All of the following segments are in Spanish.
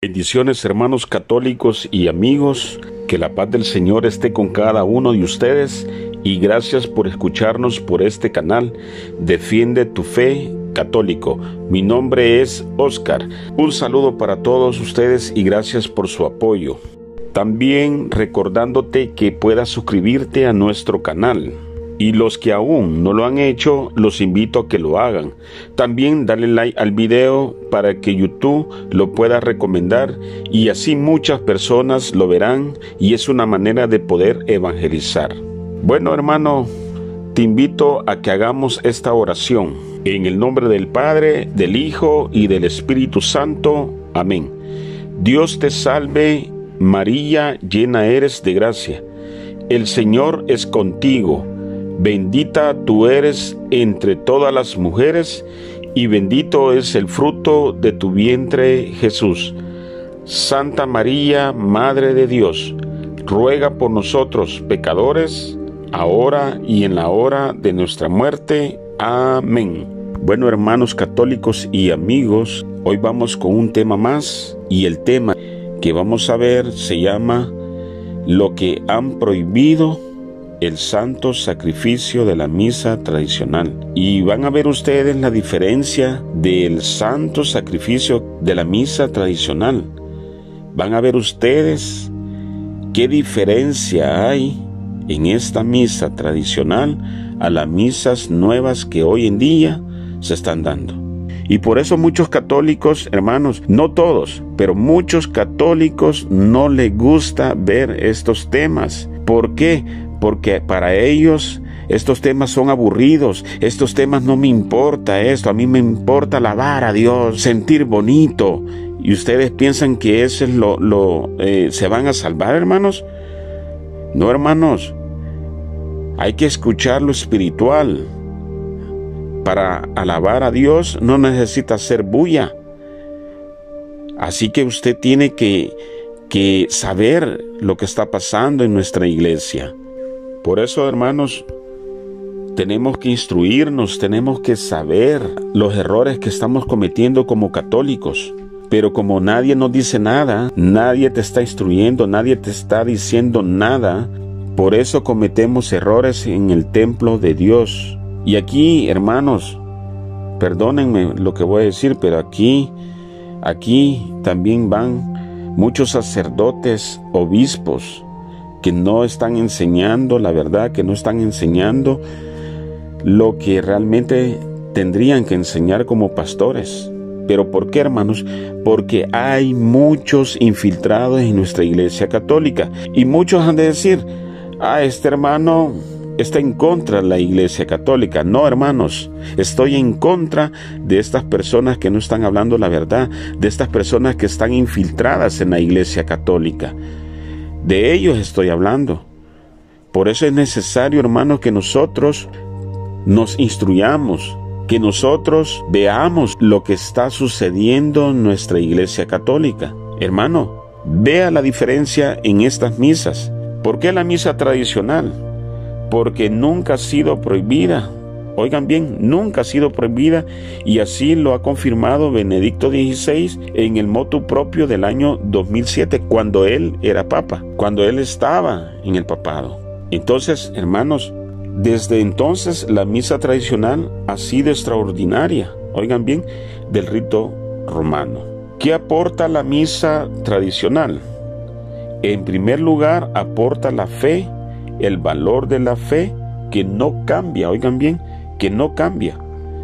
Bendiciones, hermanos católicos y amigos, que la paz del Señor esté con cada uno de ustedes y gracias por escucharnos por este canal Defiende tu Fe Católico. Mi nombre es Oscar. Un saludo para todos ustedes y gracias por su apoyo. También recordándote que puedas suscribirte a nuestro canal. Y los que aún no lo han hecho, los invito a que lo hagan. También dale like al video para que YouTube lo pueda recomendar y así muchas personas lo verán y es una manera de poder evangelizar. Bueno, hermano, te invito a que hagamos esta oración. En el nombre del Padre, del Hijo y del Espíritu Santo. Amén. Dios te salve, María, llena eres de gracia. El Señor es contigo. Bendita tú eres entre todas las mujeres, y bendito es el fruto de tu vientre, Jesús. Santa María, Madre de Dios, ruega por nosotros pecadores, ahora y en la hora de nuestra muerte. Amén. Bueno, hermanos católicos y amigos, hoy vamos con un tema más, y el tema que vamos a ver se llama Lo que han prohibido el santo sacrificio de la misa tradicional. Y van a ver ustedes la diferencia del santo sacrificio de la misa tradicional. Van a ver ustedes qué diferencia hay en esta misa tradicional a las misas nuevas que hoy en día se están dando. Y por eso muchos católicos, hermanos, no todos, pero muchos católicos no les gusta ver estos temas. ¿Por qué? Porque para ellos estos temas son aburridos, estos temas no me importa esto, a mí me importa alabar a Dios, sentir bonito. Y ustedes piensan que eso es se van a salvar, hermanos. No, hermanos, hay que escuchar lo espiritual. Para alabar a Dios no necesita hacer bulla. Así que usted tiene que saber lo que está pasando en nuestra iglesia. Por eso, hermanos, tenemos que instruirnos, tenemos que saber los errores que estamos cometiendo como católicos. Pero como nadie nos dice nada, nadie te está instruyendo, nadie te está diciendo nada, por eso cometemos errores en el templo de Dios. Y aquí, hermanos, perdónenme lo que voy a decir, pero aquí también van muchos sacerdotes, obispos, que no están enseñando la verdad, que no están enseñando lo que realmente tendrían que enseñar como pastores. ¿Pero por qué, hermanos? Porque hay muchos infiltrados en nuestra iglesia católica. Y muchos han de decir, este hermano está en contra de la iglesia católica. No, hermanos, estoy en contra de estas personas que no están hablando la verdad, de estas personas que están infiltradas en la iglesia católica. De ellos estoy hablando. Por eso es necesario, hermanos, que nosotros nos instruyamos, que nosotros veamos lo que está sucediendo en nuestra iglesia católica. Hermano, vea la diferencia en estas misas. ¿Por qué la misa tradicional? Porque nunca ha sido prohibida. Oigan bien, nunca ha sido prohibida, y así lo ha confirmado Benedicto XVI en el motu propio del año 2007, cuando él era papa, cuando él estaba en el papado. Entonces, hermanos, desde entonces la misa tradicional ha sido extraordinaria, oigan bien, del rito romano. ¿Qué aporta la misa tradicional? En primer lugar, aporta la fe, el valor de la fe que no cambia, oigan bien, que no cambia.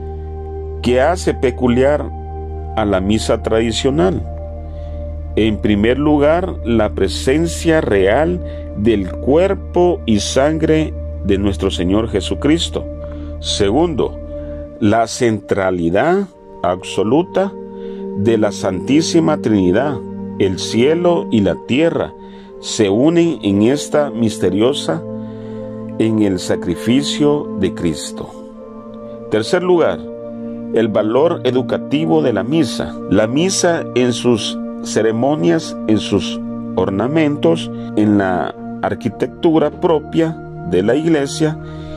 ¿Qué hace peculiar a la misa tradicional? En primer lugar, la presencia real del cuerpo y sangre de nuestro Señor Jesucristo. Segundo, la centralidad absoluta de la Santísima Trinidad. El cielo y la tierra se unen en esta misteriosa, en el sacrificio de Cristo. Tercer lugar, el valor educativo de la misa. La misa en sus ceremonias, en sus ornamentos, en la arquitectura propia de la iglesia,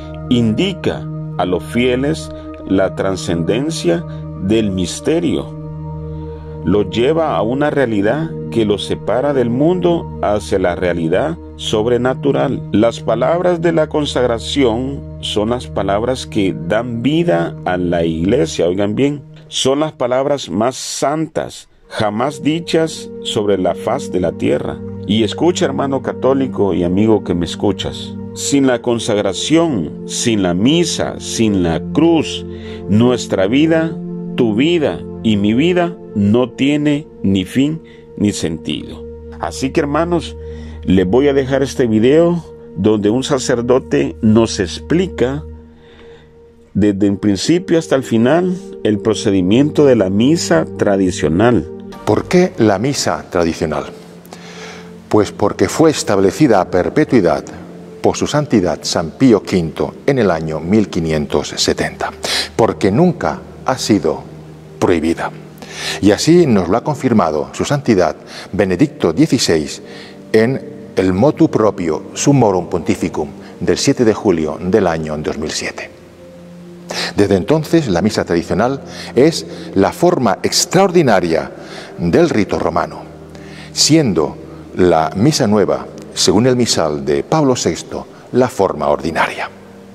indica a los fieles la trascendencia del misterio. Los lleva a una realidad que los separa del mundo hacia la realidad sobrenatural. Las palabras de la consagración son las palabras que dan vida a la iglesia, oigan bien, son las palabras más santas jamás dichas sobre la faz de la tierra. Y escucha, hermano católico y amigo que me escuchas, sin la consagración, sin la misa, sin la cruz, nuestra vida, tu vida y mi vida no tiene ni fin ni sentido. Así que, hermanos, les voy a dejar este video donde un sacerdote nos explica desde el principio hasta el final el procedimiento de la misa tradicional. ¿Por qué la misa tradicional? Pues porque fue establecida a perpetuidad por su santidad San Pío V en el año 1570, porque nunca ha sido prohibida. Y así nos lo ha confirmado su santidad Benedicto XVI en el Motu Proprio Summorum Pontificum del 7 de julio del año 2007. Desde entonces, la misa tradicional es la forma extraordinaria del rito romano, siendo la misa nueva, según el misal de Pablo VI, la forma ordinaria.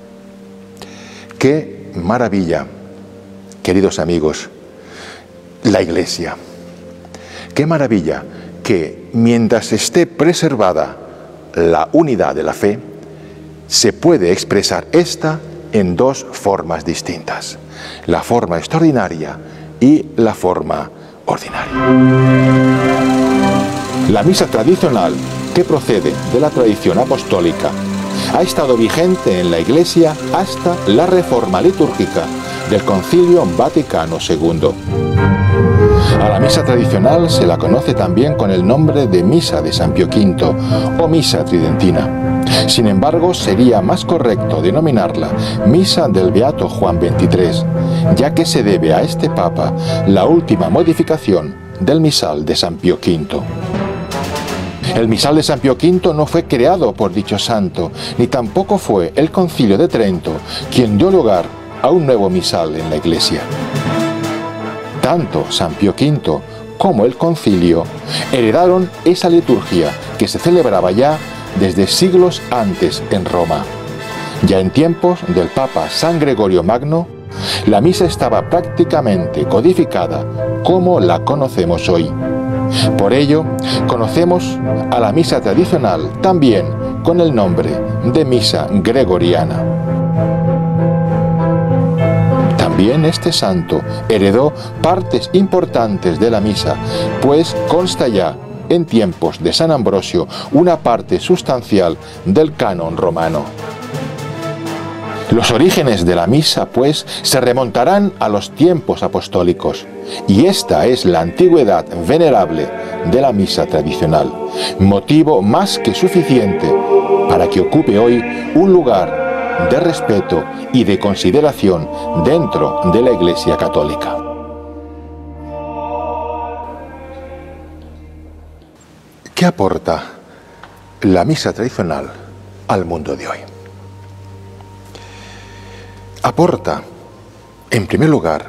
¡Qué maravilla, queridos amigos, la Iglesia! ¡Qué maravilla que mientras esté preservada la unidad de la fe, se puede expresar esta en dos formas distintas: la forma extraordinaria y la forma ordinaria. La misa tradicional, que procede de la tradición apostólica, ha estado vigente en la Iglesia hasta la reforma litúrgica del Concilio Vaticano II. A la misa tradicional se la conoce también con el nombre de Misa de San Pío V o Misa Tridentina. Sin embargo, sería más correcto denominarla Misa del Beato Juan XXIII, ya que se debe a este Papa la última modificación del misal de San Pío V. El misal de San Pío V no fue creado por dicho santo, ni tampoco fue el Concilio de Trento quien dio lugar a un nuevo misal en la Iglesia. Tanto San Pío V como el Concilio heredaron esa liturgia que se celebraba ya desde siglos antes en Roma. Ya en tiempos del Papa San Gregorio Magno, la misa estaba prácticamente codificada como la conocemos hoy. Por ello, conocemos a la misa tradicional también con el nombre de misa gregoriana. También este santo heredó partes importantes de la misa, pues consta ya en tiempos de San Ambrosio una parte sustancial del canon romano. Los orígenes de la misa, pues, se remontarán a los tiempos apostólicos, y esta es la antigüedad venerable de la misa tradicional, motivo más que suficiente para que ocupe hoy un lugar de respeto y de consideración dentro de la Iglesia Católica. ¿Qué aporta la misa tradicional al mundo de hoy? Aporta, en primer lugar,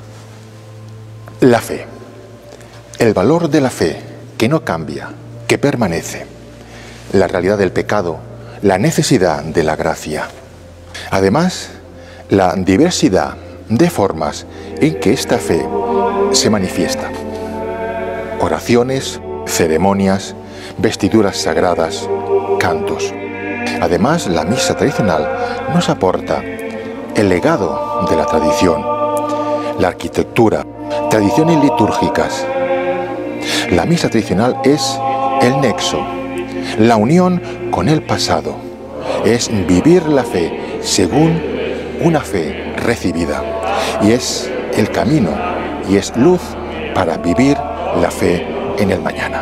la fe, el valor de la fe que no cambia, que permanece, la realidad del pecado, la necesidad de la gracia. Además, la diversidad de formas en que esta fe se manifiesta. Oraciones, ceremonias, vestiduras sagradas, cantos. Además, la misa tradicional nos aporta el legado de la tradición, la arquitectura, tradiciones litúrgicas. La misa tradicional es el nexo, la unión con el pasado, es vivir la fe según una fe recibida, y es el camino y es luz para vivir la fe en el mañana.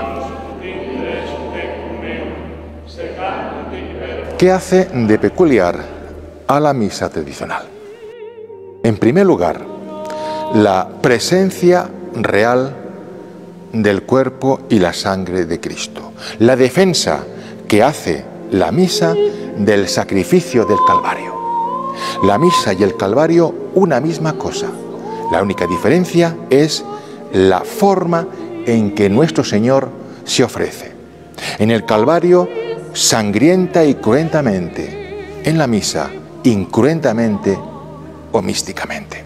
¿Qué hace de peculiar a la misa tradicional? En primer lugar, la presencia real del cuerpo y la sangre de Cristo, la defensa que hace la misa del sacrificio del Calvario. La misa y el Calvario, una misma cosa. La única diferencia es la forma en que nuestro Señor se ofrece. En el Calvario, sangrienta y cruentamente. En la misa, incruentamente o místicamente.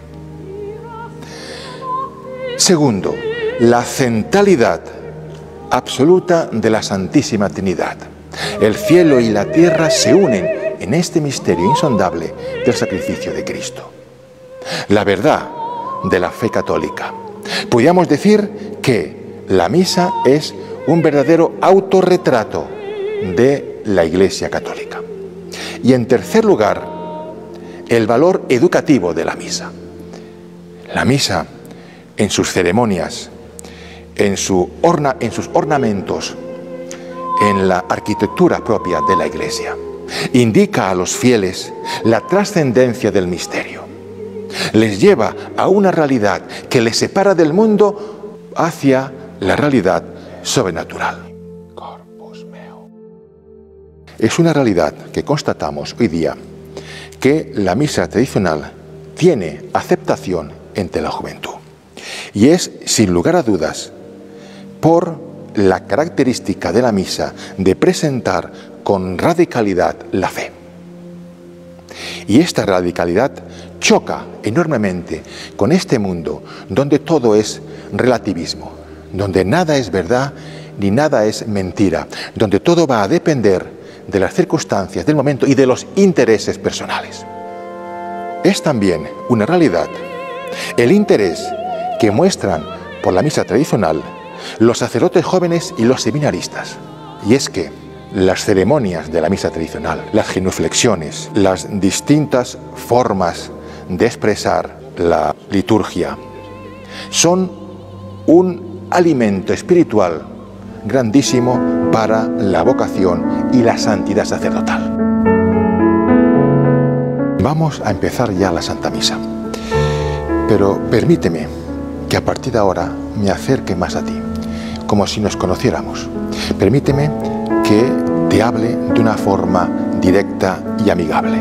Segundo, la centralidad absoluta de la Santísima Trinidad. El cielo y la tierra se unen en este misterio insondable del sacrificio de Cristo. La verdad de la fe católica. Podríamos decir que la misa es un verdadero autorretrato de la Iglesia católica. Y en tercer lugar, el valor educativo de la misa. La misa, en sus ceremonias, en sus ornamentos, en la arquitectura propia de la Iglesia, indica a los fieles la trascendencia del misterio. Les lleva a una realidad que les separa del mundo hacia la realidad sobrenatural. Es una realidad que constatamos hoy día, que la misa tradicional tiene aceptación entre la juventud. Y es, sin lugar a dudas, por la característica de la misa de presentar con radicalidad la fe. Y esta radicalidad choca enormemente con este mundo donde todo es relativismo, donde nada es verdad ni nada es mentira, donde todo va a depender de las circunstancias del momento y de los intereses personales. Es también una realidad el interés que muestran por la misa tradicional los sacerdotes jóvenes y los seminaristas. Y es que las ceremonias de la misa tradicional, las genuflexiones, las distintas formas de expresar la liturgia, son un alimento espiritual grandísimo para la vocación y la santidad sacerdotal. Vamos a empezar ya la Santa Misa, pero permíteme que a partir de ahora me acerque más a ti, como si nos conociéramos. Permíteme que te hable de una forma directa y amigable.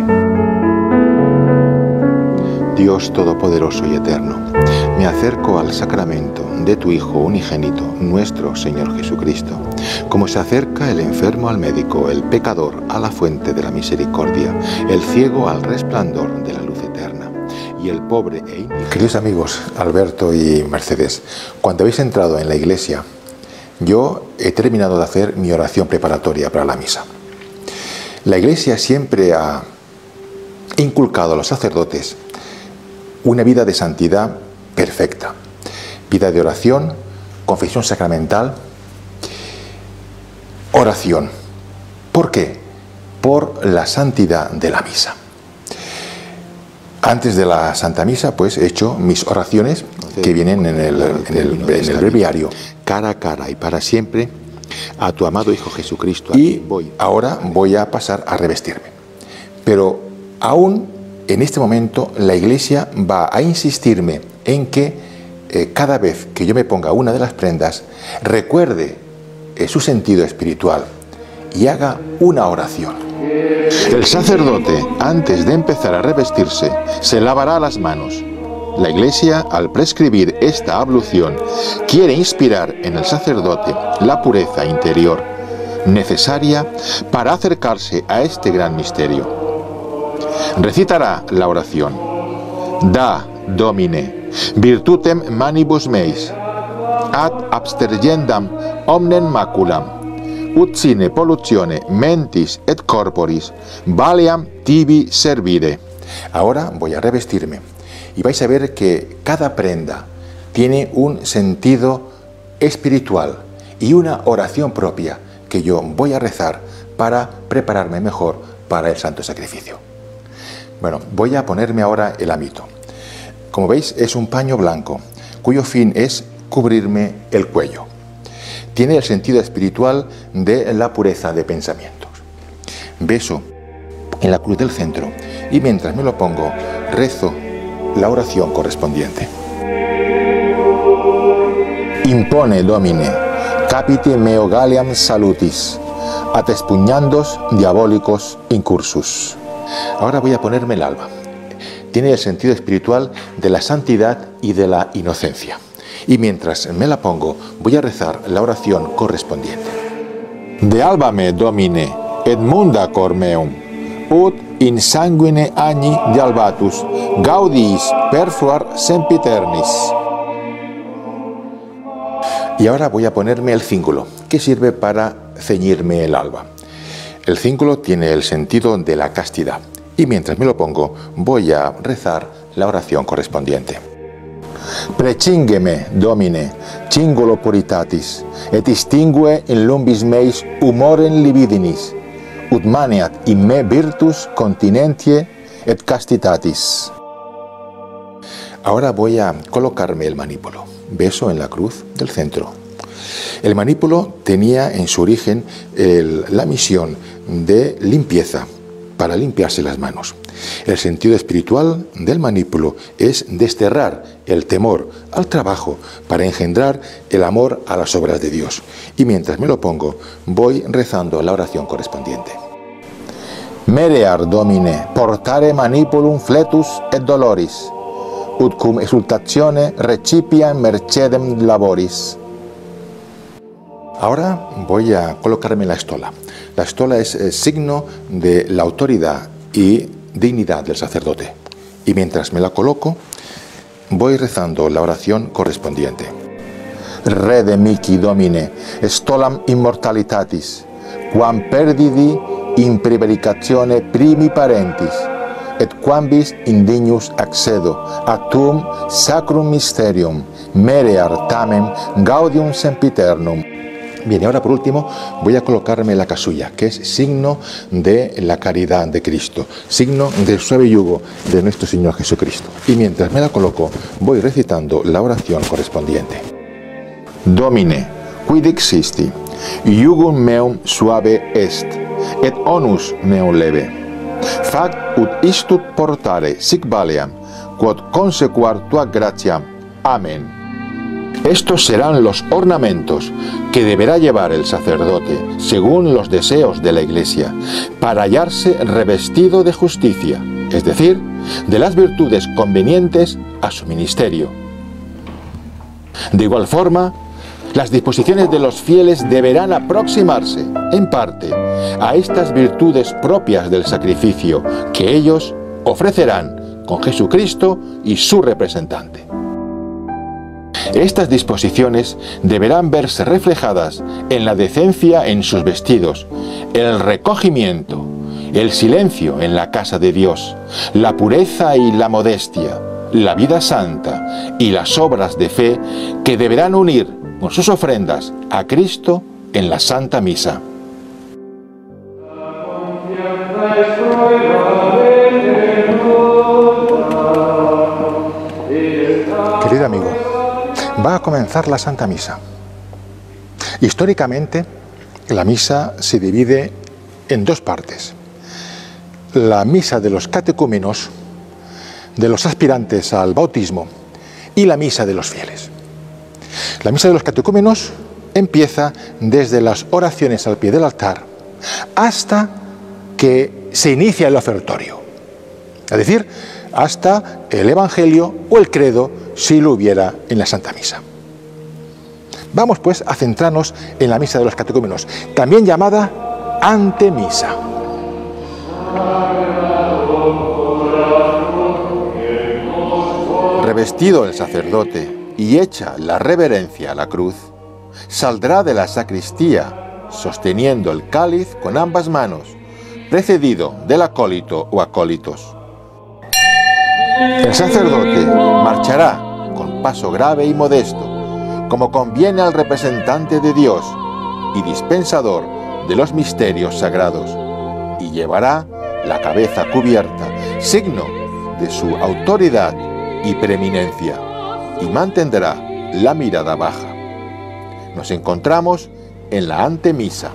Dios Todopoderoso y Eterno, me acerco al sacramento de tu Hijo unigénito, nuestro Señor Jesucristo, como se acerca el enfermo al médico, el pecador a la fuente de la misericordia, el ciego al resplandor de la luz eterna, y el pobre e indigente. Queridos amigos, Alberto y Mercedes, cuando habéis entrado en la iglesia, yo he terminado de hacer mi oración preparatoria para la misa. La iglesia siempre ha inculcado a los sacerdotes una vida de santidad perfecta, vida de oración, confesión sacramental, oración. ¿Por qué? Por la santidad de la misa. Antes de la Santa Misa, pues he hecho mis oraciones que vienen en el breviario, cara a cara y para siempre, a tu amado Hijo Jesucristo. Y ahora voy a pasar a revestirme. Pero aún en este momento la Iglesia va a insistirme en que cada vez que yo me ponga una de las prendas, recuerde su sentido espiritual y haga una oración. El sacerdote, antes de empezar a revestirse, se lavará las manos. La Iglesia, al prescribir esta ablución, quiere inspirar en el sacerdote la pureza interior necesaria para acercarse a este gran misterio. Recitará la oración: Da, Domine, virtutem manibus meis, ad abstergendam omnem maculam, ut sine pollutione mentis et corporis valeam tibi servire. Ahora voy a revestirme y vais a ver que cada prenda tiene un sentido espiritual y una oración propia que yo voy a rezar para prepararme mejor para el santo sacrificio. Bueno, voy a ponerme ahora el hábito. Como veis, es un paño blanco cuyo fin es cubrirme el cuello. Tiene el sentido espiritual de la pureza de pensamientos. Beso en la cruz del centro y mientras me lo pongo, rezo la oración correspondiente. Impone, Domine, capite meo Galliam salutis, at expugnandos diabolicos incursus. Ahora voy a ponerme el alba. Tiene el sentido espiritual de la santidad y de la inocencia. Y mientras me la pongo, voy a rezar la oración correspondiente. De albame Domine, et munda cor meum, ut in sanguine agni de albatus, gaudiis perfluar sempiternis. Y ahora voy a ponerme el cíngulo, que sirve para ceñirme el alba. El cíngulo tiene el sentido de la castidad. Y mientras me lo pongo, voy a rezar la oración correspondiente. Precingeme, Domine, cingulo puritatis, et extingue in lumbis meis humorem libidinis, ut maneat in me virtus continentie et castitatis. Ahora voy a colocarme el manípulo. Beso en la cruz del centro. El manípulo tenía en su origen la misión de limpieza, para limpiarse las manos. El sentido espiritual del manípulo es desterrar el temor al trabajo para engendrar el amor a las obras de Dios. Y mientras me lo pongo, voy rezando la oración correspondiente. Merear Domine, portare manipulum fletus et doloris, ut cum exultatione recipiam mercedem laboris. Ahora voy a colocarme la estola. La estola es signo de la autoridad y dignidad del sacerdote. Y mientras me la coloco, voy rezando la oración correspondiente. Rede mihi Domine, stolam immortalitatis, quam perdidi in prevaricatione primi parentis, et quambis indignus accedo a tuum sacrum mysterium, merear tamen gaudium sempiternum. Bien, y ahora por último voy a colocarme la casulla, que es signo de la caridad de Cristo, signo del suave yugo de nuestro Señor Jesucristo. Y mientras me la coloco, voy recitando la oración correspondiente. Domine, quid existi, iugum meum suave est, et onus meum leve. Fac ut istut portare sic valeam, quod consequar tua gratiam. Amén. Estos serán los ornamentos que deberá llevar el sacerdote, según los deseos de la Iglesia, para hallarse revestido de justicia, es decir, de las virtudes convenientes a su ministerio. De igual forma, las disposiciones de los fieles deberán aproximarse, en parte, a estas virtudes propias del sacrificio que ellos ofrecerán con Jesucristo y su representante. Estas disposiciones deberán verse reflejadas en la decencia en sus vestidos, el recogimiento, el silencio en la casa de Dios, la pureza y la modestia, la vida santa y las obras de fe que deberán unir con sus ofrendas a Cristo en la Santa Misa. Querido amigo, va a comenzar la Santa Misa. Históricamente, la misa se divide en dos partes. La misa de los catecúmenos, de los aspirantes al bautismo, y la misa de los fieles. La misa de los catecúmenos empieza desde las oraciones al pie del altar hasta que se inicia el ofertorio. Es decir, hasta el Evangelio o el credo, si lo hubiera en la Santa Misa. Vamos pues a centrarnos en la misa de los catecúmenos, también llamada antemisa. Revestido el sacerdote y hecha la reverencia a la cruz, saldrá de la sacristía sosteniendo el cáliz con ambas manos, precedido del acólito o acólitos. El sacerdote marchará con paso grave y modesto, como conviene al representante de Dios y dispensador de los misterios sagrados, y llevará la cabeza cubierta, signo de su autoridad y preeminencia, y mantendrá la mirada baja. Nos encontramos en la antemisa.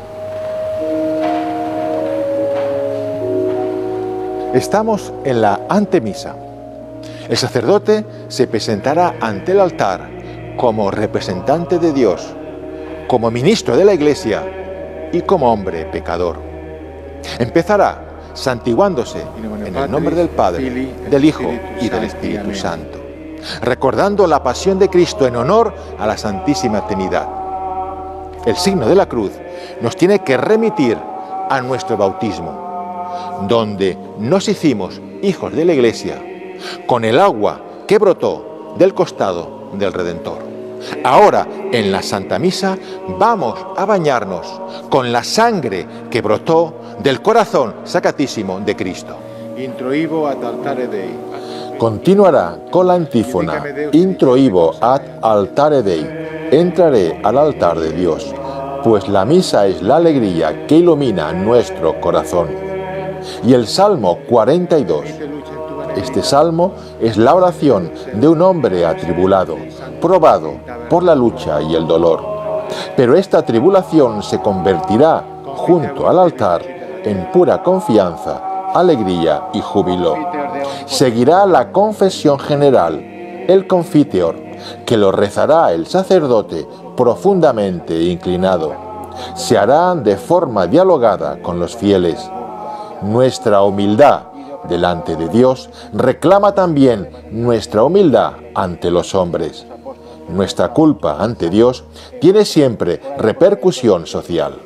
Estamos en la antemisa. El sacerdote se presentará ante el altar como representante de Dios, como ministro de la Iglesia y como hombre pecador. Empezará santiguándose en el nombre del Padre, del Hijo y del Espíritu Santo. recordando la pasión de Cristo en honor a la Santísima Trinidad. El signo de la cruz nos tiene que remitir a nuestro bautismo, donde nos hicimos hijos de la Iglesia con el agua que brotó del costado del Redentor. Ahora, en la Santa Misa, vamos a bañarnos con la sangre que brotó del corazón sacratísimo de Cristo. Introibo ad altare Dei. Continuará con la antífona: Introibo ad altare Dei. Entraré al altar de Dios, pues la misa es la alegría que ilumina nuestro corazón. Y el Salmo 42. Este salmo es la oración de un hombre atribulado, probado por la lucha y el dolor. Pero esta tribulación se convertirá, junto al altar, en pura confianza, alegría y júbilo. Seguirá la confesión general, el confiteor, que lo rezará el sacerdote profundamente inclinado. Se hará de forma dialogada con los fieles. Nuestra humildad delante de Dios reclama también nuestra humildad ante los hombres. Nuestra culpa ante Dios tiene siempre repercusión social.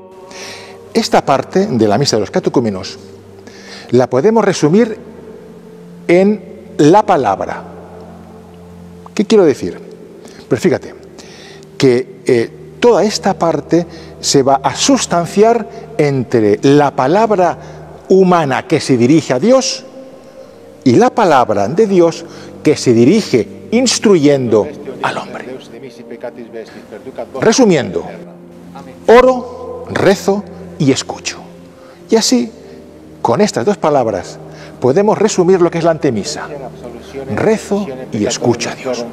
Esta parte de la misa de los catecúmenos la podemos resumir en la palabra. ¿Qué quiero decir? Pues fíjate que toda esta parte se va a sustanciar entre la palabra humana que se dirige a Dios y la palabra de Dios que se dirige instruyendo al hombre. Resumiendo, oro, rezo y escucho. Y así, con estas dos palabras, podemos resumir lo que es la antemisa. Rezo y escucho a Dios.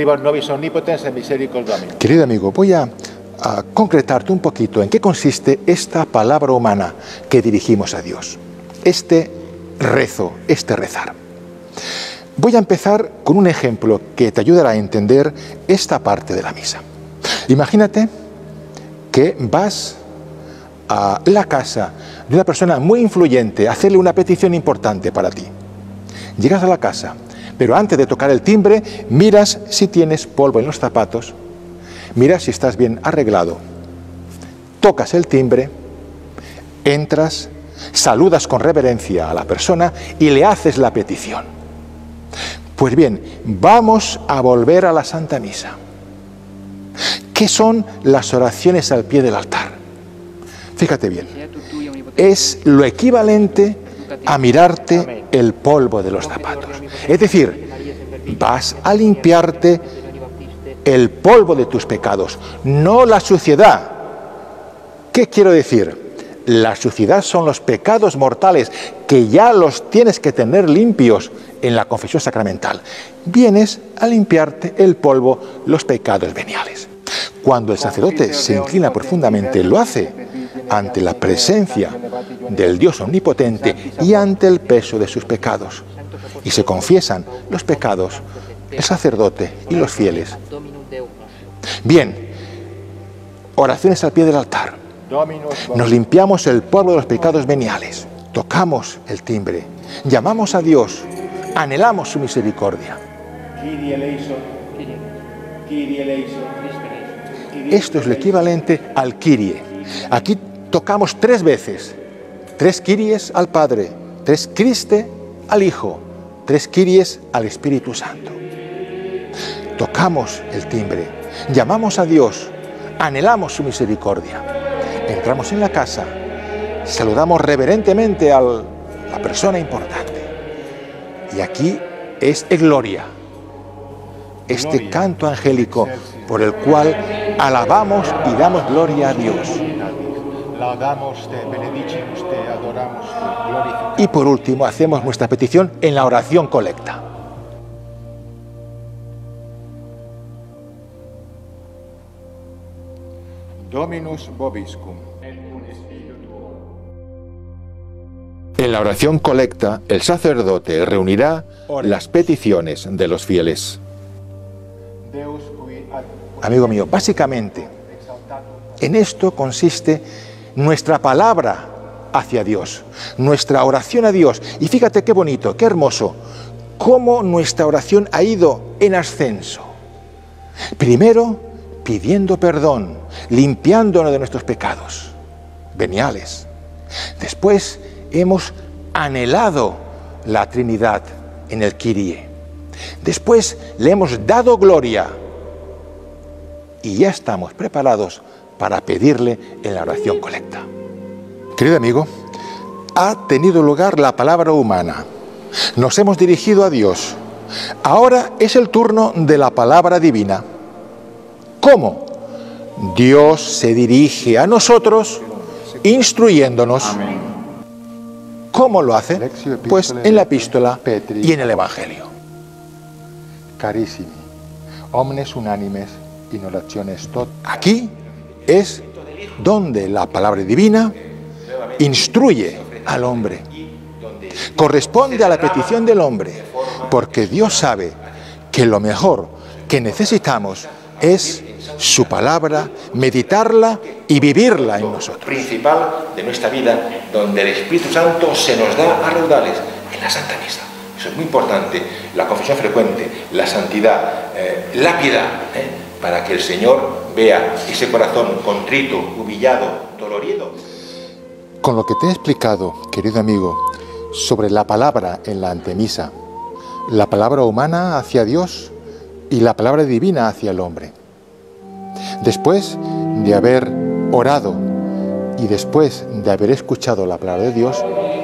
Querido amigo, voy a concretarte un poquito en qué consiste esta palabra humana que dirigimos a Dios. Este rezo, este rezar. Voy a empezar con un ejemplo que te ayudará a entender esta parte de la misa. Imagínate que vas a la casa de una persona muy influyente a hacerle una petición importante para ti. Llegas a la casa, pero antes de tocar el timbre, miras si tienes polvo en los zapatos, miras si estás bien arreglado, tocas el timbre, entras, saludas con reverencia a la persona y le haces la petición. Pues bien, vamos a volver a la Santa Misa. ¿Qué son las oraciones al pie del altar? Fíjate bien, es lo equivalente a mirarte el polvo de los zapatos. Es decir, vas a limpiarte el polvo de tus pecados, no la suciedad. ¿Qué quiero decir? La suciedad son los pecados mortales que ya los tienes que tener limpios en la confesión sacramental. Vienes a limpiarte el polvo, los pecados veniales. Cuando el sacerdote se inclina profundamente, lo hace ante la presencia del Dios omnipotente y ante el peso de sus pecados. Y se confiesan los pecados, el sacerdote y los fieles. Bien, oraciones al pie del altar. Nos limpiamos el polvo de los pecados veniales, tocamos el timbre, llamamos a Dios, anhelamos su misericordia. Esto es lo equivalente al Kyrie. Aquí tocamos 3 veces, 3 Kyries al Padre, 3 Christe al Hijo, 3 Kyries al Espíritu Santo. Tocamos el timbre, llamamos a Dios, anhelamos su misericordia. Entramos en la casa, saludamos reverentemente a la persona importante. Y aquí es gloria, este canto angélico por el cual alabamos y damos gloria a Dios. Y por último hacemos nuestra petición en la oración colecta. Dominus vobiscum. En la oración colecta, el sacerdote reunirá las peticiones de los fieles. Amigo mío, básicamente, en esto consiste nuestra palabra hacia Dios, nuestra oración a Dios. Y fíjate qué bonito, qué hermoso, cómo nuestra oración ha ido en ascenso. Primero, pidiendo perdón, limpiándonos de nuestros pecados veniales. Después, hemos anhelado la Trinidad en el Kyrie. Después, le hemos dado gloria. Y ya estamos preparados para pedirle en la oración colecta. Querido amigo, ha tenido lugar la palabra humana. Nos hemos dirigido a Dios. Ahora es el turno de la palabra divina. ¿Cómo? Dios se dirige a nosotros instruyéndonos. ¿Cómo lo hace? Pues en la epístola y en el Evangelio. Carissimi, omnes unánimes in orationes tot. Aquí es donde la palabra divina instruye al hombre. Corresponde a la petición del hombre, porque Dios sabe que lo mejor que necesitamos es su palabra, meditarla y vivirla en nosotros. Principal de nuestra vida, donde el Espíritu Santo se nos da a raudales, en la Santa Misa. Eso es muy importante, la confesión frecuente, la santidad, la piedad, para que el Señor vea ese corazón contrito, humillado, dolorido. Con lo que te he explicado, querido amigo, sobre la palabra en la antemisa, la palabra humana hacia Dios y la palabra divina hacia el hombre. Después de haber orado y después de haber escuchado la palabra de Dios,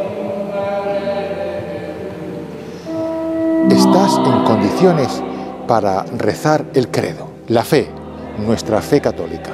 estás en condiciones para rezar el credo, la fe, nuestra fe católica.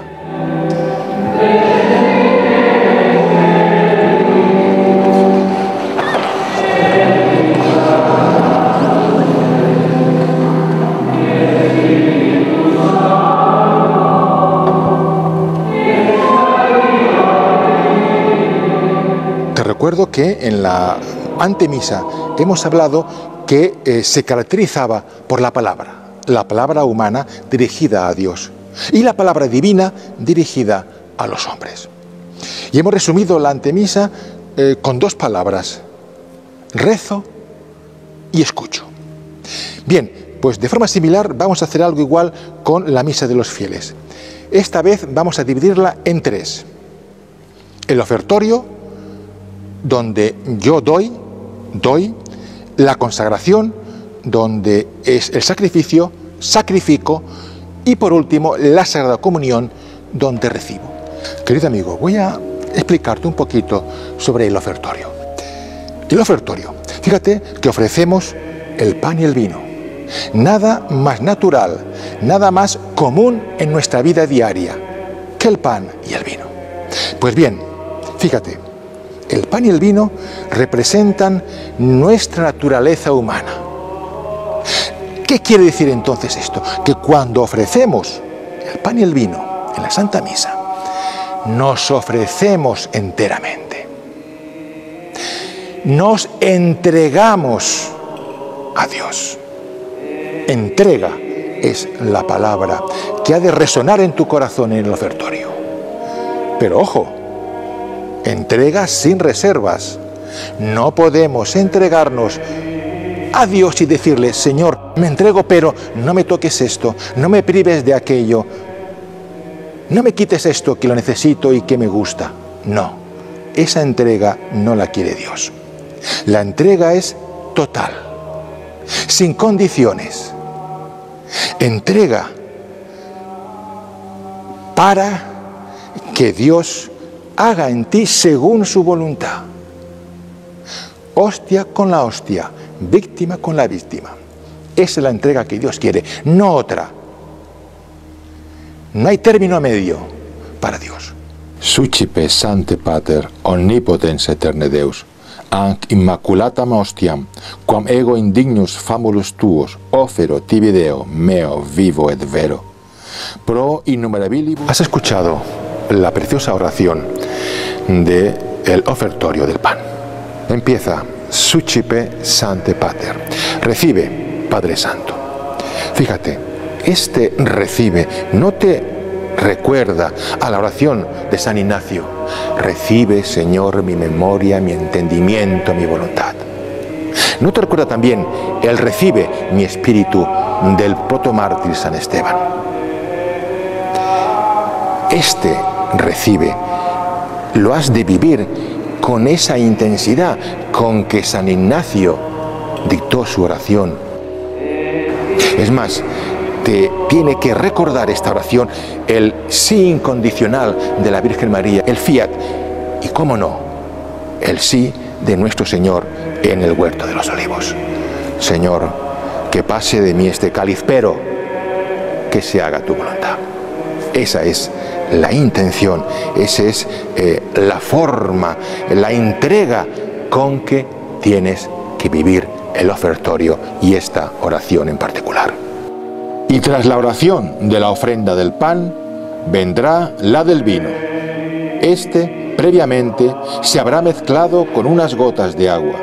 Te recuerdo que en la antemisa hemos hablado que se caracterizaba por la palabra humana dirigida a Dios y la palabra divina dirigida a los hombres. Y hemos resumido la antemisa con dos palabras: rezo y escucho. Bien, pues de forma similar vamos a hacer algo igual con la misa de los fieles. Esta vez vamos a dividirla en tres: el ofertorio, donde yo doy, la consagración, donde es el sacrificio, sacrifico, y por último la Sagrada Comunión, donde recibo. Querido amigo, voy a explicarte un poquito sobre el ofertorio. El ofertorio, fíjate que ofrecemos el pan y el vino. Nada más natural, nada más común en nuestra vida diaria que el pan y el vino. Pues bien, fíjate, el pan y el vino representan nuestra naturaleza humana. ¿Qué quiere decir entonces esto? Que cuando ofrecemos el pan y el vino en la Santa Misa, nos ofrecemos enteramente. Nos entregamos a Dios. Entrega es la palabra que ha de resonar en tu corazón en el ofertorio. Pero ojo, entrega sin reservas. No podemos entregarnos a Dios y decirle: Señor, me entrego, pero no me toques esto, no me prives de aquello, no me quites esto que lo necesito y que me gusta. No, esa entrega no la quiere Dios. La entrega es total, sin condiciones. Entrega para que Dios haga en ti según su voluntad. Hostia con la hostia, víctima con la víctima. Esa es la entrega que Dios quiere, no otra. No hay término medio para Dios. Sucipe Sancte Pater, omnipotens eterne Deus, anc immaculatam hostiam, quam ego indignus famulus tuos, ofero tibi Deo, meo vivo et vero. Pro innumerabilibus. Has escuchado la preciosa oración de el ofertorio del pan. Empieza: Sucipe Sancte Pater. Recibe, Padre Santo. Fíjate, este recibe no te recuerda a la oración de San Ignacio: recibe, Señor, mi memoria, mi entendimiento, mi voluntad. ¿No te recuerda también el recibe mi espíritu del protomártir San Esteban? Este recibe lo has de vivir con esa intensidad con que San Ignacio dictó su oración. Es más, te tiene que recordar esta oración, el sí incondicional de la Virgen María, el fiat, y cómo no, el sí de nuestro Señor en el huerto de los olivos. Señor, que pase de mí este cáliz, pero que se haga tu voluntad. Esa es la intención, esa es la forma, la entrega con que tienes que vivir el ofertorio y esta oración en particular. Y tras la oración de la ofrenda del pan, vendrá la del vino. Este, previamente, se habrá mezclado con unas gotas de agua.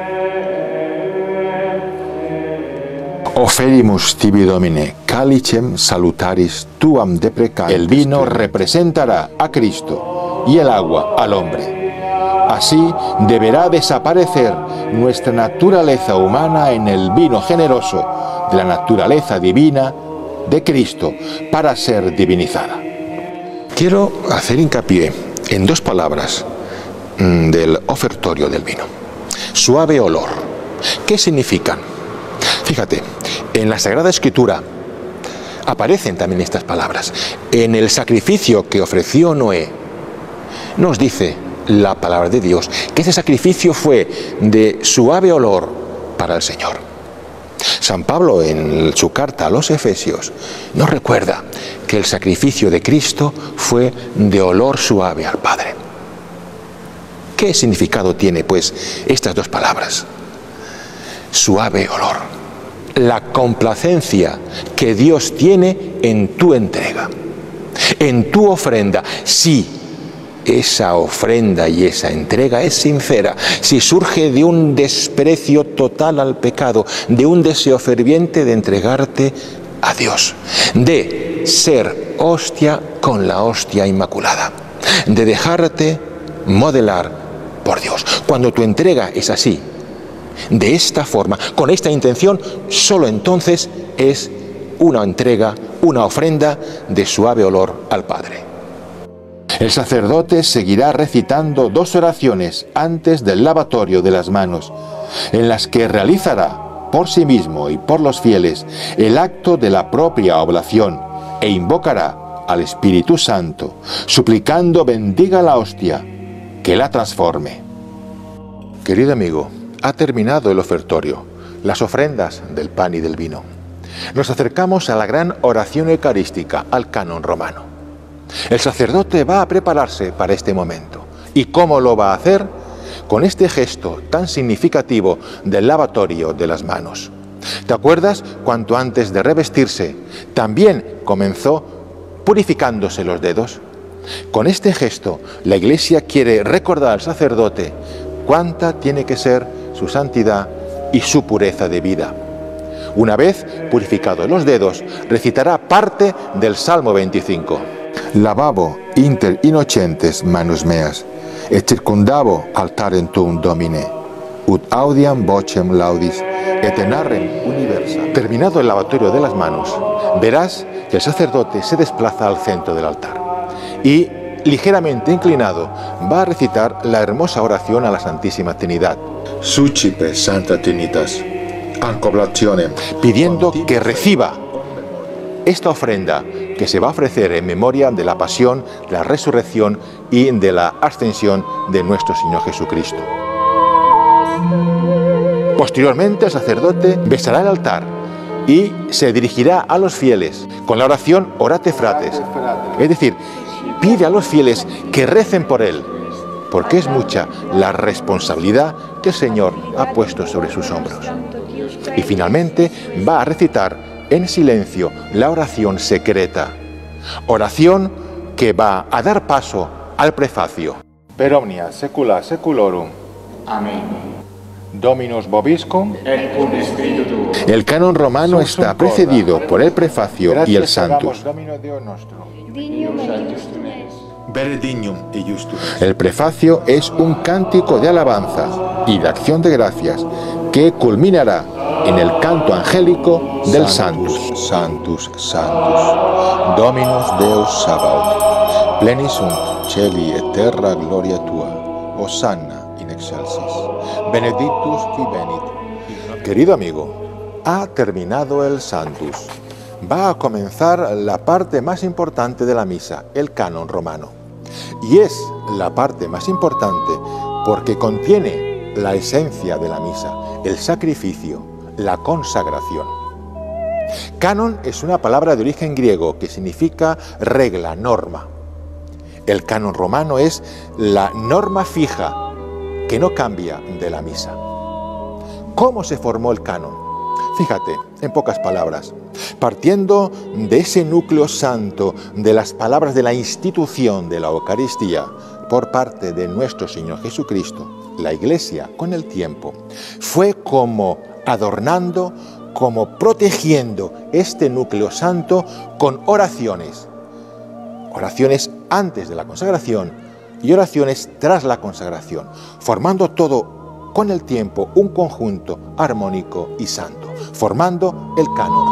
Oferimus tibi Domine, calicem salutaris tuam deprecantes. El vino representará a Cristo y el agua al hombre. Así deberá desaparecer nuestra naturaleza humana en el vino generoso de la naturaleza divina de Cristo para ser divinizada. Quiero hacer hincapié en dos palabras del ofertorio del vino. Suave olor. ¿Qué significan? Fíjate, en la Sagrada Escritura aparecen también estas palabras. En el sacrificio que ofreció Noé, nos dice la palabra de Dios que ese sacrificio fue de suave olor para el Señor. San Pablo, en su carta a los Efesios, nos recuerda que el sacrificio de Cristo fue de olor suave al Padre. ¿Qué significado tiene, pues, estas dos palabras? Suave olor. La complacencia que Dios tiene en tu entrega, en tu ofrenda. Si esa ofrenda y esa entrega es sincera, si surge de un desprecio total al pecado, de un deseo ferviente de entregarte a Dios, de ser hostia con la hostia inmaculada, de dejarte modelar por Dios. Cuando tu entrega es así, de esta forma, con esta intención, solo entonces es una entrega, una ofrenda de suave olor al Padre. El sacerdote seguirá recitando dos oraciones antes del lavatorio de las manos, en las que realizará por sí mismo y por los fieles el acto de la propia oblación e invocará al Espíritu Santo, suplicando bendiga la hostia, que la transforme. Querido amigo, ha terminado el ofertorio, las ofrendas del pan y del vino. Nos acercamos a la gran oración eucarística, al canon romano. El sacerdote va a prepararse para este momento. ¿Y cómo lo va a hacer? Con este gesto tan significativo del lavatorio de las manos. ¿Te acuerdas? Cuanto antes de revestirse, también comenzó purificándose los dedos. Con este gesto, la Iglesia quiere recordar al sacerdote cuánta tiene que ser su santidad y su pureza de vida. Una vez purificados los dedos, recitará parte del Salmo 25. Lavabo inter innocentes manus meas, et circundavo altarem tuum Domine, ut audiam vocem laudis, et enarrem universa. Terminado el lavatorio de las manos, verás que el sacerdote se desplaza al centro del altar y, ligeramente inclinado, va a recitar la hermosa oración a la Santísima Trinidad. Sucipe Santa Trinitas, ancoblationem, pidiendo que reciba esta ofrenda que se va a ofrecer en memoria de la pasión, la resurrección y de la ascensión de nuestro Señor Jesucristo. Posteriormente, el sacerdote besará el altar y se dirigirá a los fieles con la oración Orate Frates, es decir, pide a los fieles que recen por él, porque es mucha la responsabilidad que el Señor ha puesto sobre sus hombros. Y finalmente va a recitar en silencio la oración secreta, oración que va a dar paso al prefacio. Per omnia secula seculorum. Amén. Dominus vobiscum. Et cum spiritu tuo. El canon romano está precedido por el prefacio y el Sanctus. Domino Deo nostro. Dignum et justum es. El prefacio es un cántico de alabanza y de acción de gracias que culminará en el canto angélico del Sanctus, Sanctus, Sanctus, Dominus Deus Sabaoth, plenis sunt celi et terra gloria tua, Hosanna in excelsis, benedictus qui venit. Querido amigo, ha terminado el Sanctus. Va a comenzar la parte más importante de la misa, el canon romano. Y es la parte más importante porque contiene la esencia de la misa, el sacrificio, la consagración. Canon es una palabra de origen griego que significa regla, norma. El canon romano es la norma fija que no cambia de la misa. ¿Cómo se formó el canon? Fíjate, en pocas palabras, partiendo de ese núcleo santo de las palabras de la institución de la Eucaristía por parte de nuestro Señor Jesucristo, la Iglesia con el tiempo fue como adornando, como protegiendo este núcleo santo con oraciones. Oraciones antes de la consagración y oraciones tras la consagración, formando todo con el tiempo un conjunto armónico y santo, formando el canon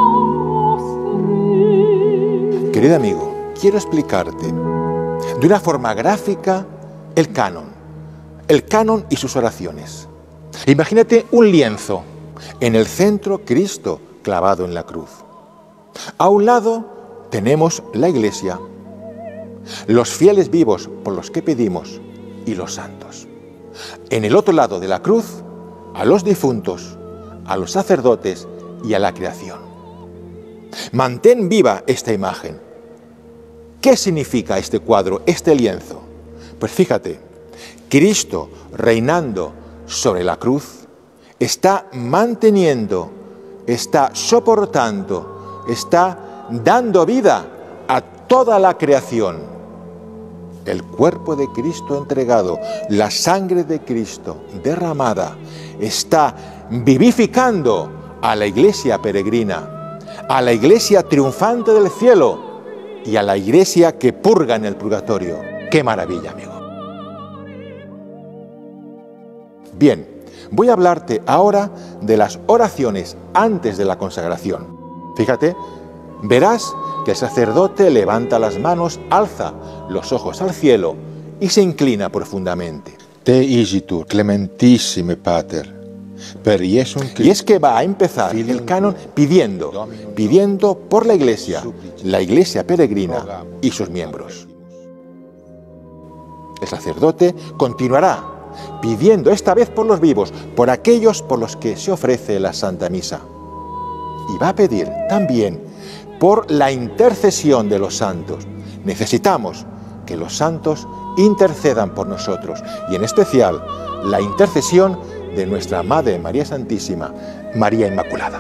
romano. Querido amigo, quiero explicarte de una forma gráfica el canon y sus oraciones. Imagínate un lienzo, en el centro Cristo clavado en la cruz. A un lado tenemos la Iglesia, los fieles vivos por los que pedimos y los santos. En el otro lado de la cruz, a los difuntos, a los sacerdotes y a la creación. Mantén viva esta imagen. ¿Qué significa este cuadro, este lienzo? Pues fíjate, Cristo reinando sobre la cruz está manteniendo, está soportando, está dando vida a toda la creación. El cuerpo de Cristo entregado, la sangre de Cristo derramada, está vivificando a la iglesia peregrina, a la iglesia triunfante del cielo y a la iglesia que purga en el purgatorio. ¡Qué maravilla, amigo! Bien, voy a hablarte ahora de las oraciones antes de la consagración. Fíjate, verás que el sacerdote levanta las manos, alza los ojos al cielo y se inclina profundamente. Te igitur, clementissime Pater, per Iesum Christum. Y es que va a empezar el canon pidiendo por la iglesia peregrina y sus miembros. El sacerdote continuará pidiendo esta vez por los vivos, por aquellos por los que se ofrece la Santa Misa. Y va a pedir también por la intercesión de los santos. Necesitamos que los santos intercedan por nosotros y en especial la intercesión de nuestra Madre María Santísima, María Inmaculada.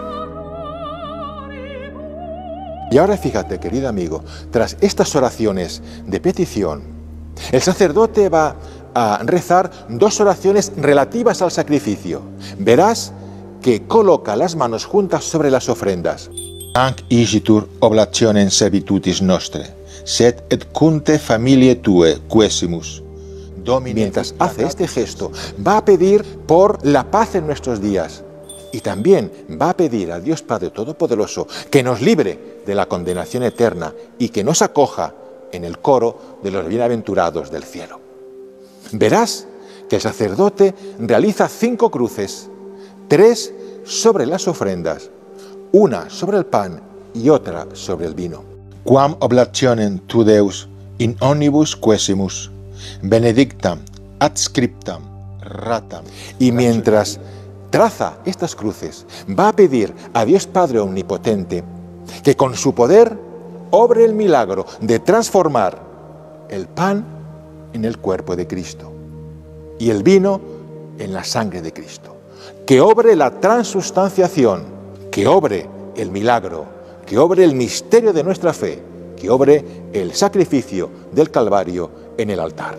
Y ahora fíjate, querido amigo, tras estas oraciones de petición, el sacerdote va a rezar dos oraciones relativas al sacrificio. Verás que coloca las manos juntas sobre las ofrendas. Anc igitur oblationem servitutis nostre, sed et cunte familiae tue quesimus. Mientras hace este gesto, va a pedir por la paz en nuestros días y también va a pedir a Dios Padre Todopoderoso que nos libre de la condenación eterna y que nos acoja en el coro de los bienaventurados del cielo. Verás que el sacerdote realiza 5 cruces, 3 sobre las ofrendas, una sobre el pan y otra sobre el vino. Quam oblationem tu Deus in omnibus quesimus, benedictam, adscriptam, ratam. Y mientras traza estas cruces, va a pedir a Dios Padre Omnipotente que con su poder obre el milagro de transformar el pan en el cuerpo de Cristo y el vino en la sangre de Cristo. Que obre la transustanciación, que obre el milagro, que obre el misterio de nuestra fe, que obre el sacrificio del Calvario en el altar.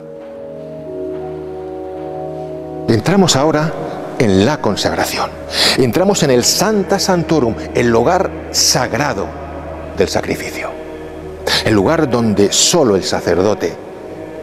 Entramos ahora en la consagración. Entramos en el Sancta Sanctorum, el lugar sagrado del sacrificio. El lugar donde solo el sacerdote